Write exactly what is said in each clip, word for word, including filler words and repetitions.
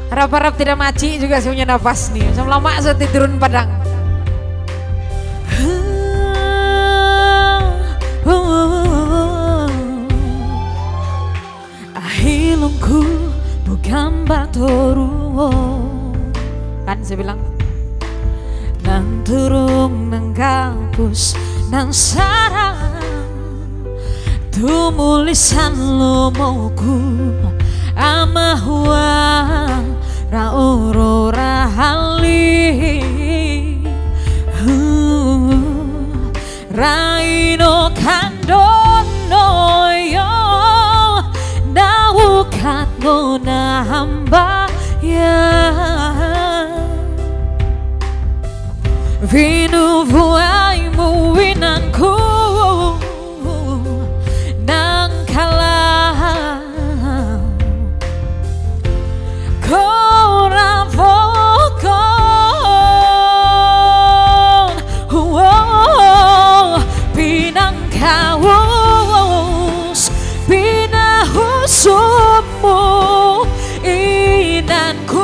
Harap-harap tidak maci juga saya punya nafas nih. Sama lama saya turun padang. Ahilungku bukan batoruo. Kan saya bilang nang turung nang kampus nang sarang tumulisan lo mauku amahwa raurora hali raino kandono yo nawukat ngona hamba ya vinu vuai muwinanku nang kalah kora vokon oh, pinang kaus pinahusupmu inanku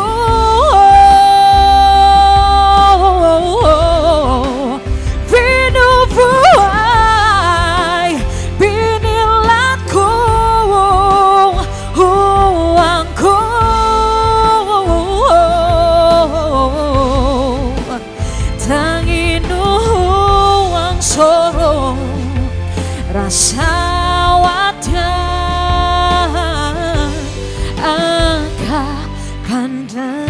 rasa wadah angka pandang.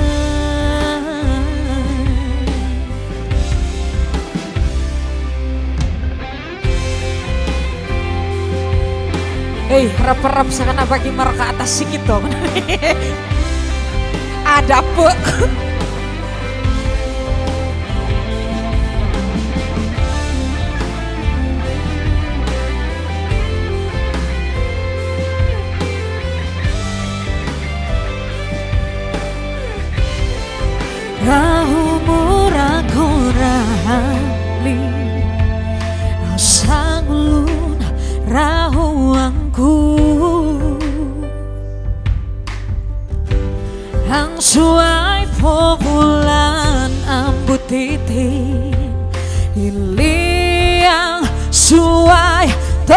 Hei, harap-harap sangat bagi mereka atas sikit dong. Ada apa? Rahu murakorali sang ulun rahu angku ang suai po bulan ambut titin iliang suai to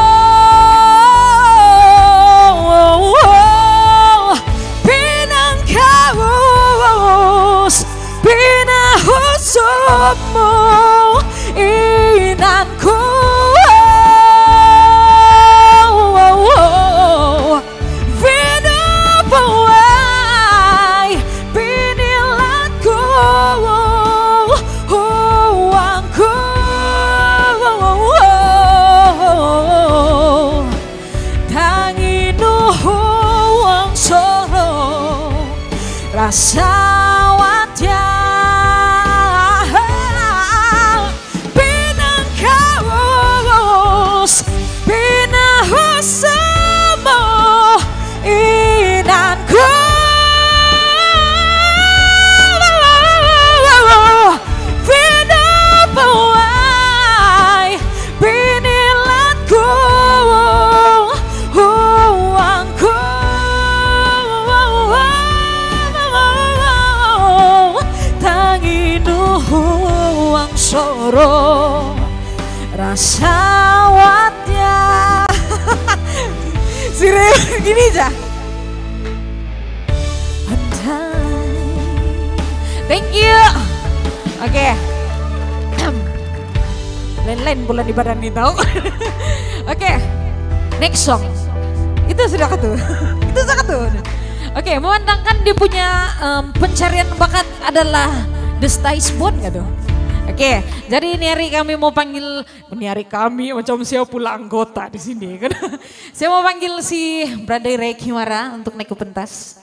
pinahusupmu inanku vinapawai pinilatku uangku tanginu uang soro rasa soro rasa watnya. Sire gini aja. Thank you. Oke. Okay. Lain-lain bulan di badan nih tau. Oke. Okay. Next song. Itu sudah ketuh. Itu sudah ketuh. Oke, okay, memandangkan dia punya um, pencarian bakat adalah The Stay Spot nggak tuh? Oke, jadi ini hari kami mau panggil, ini hari kami macam siapa pula anggota di sini kan? Saya mau panggil si Brother Ray Kimara untuk naik ke pentas.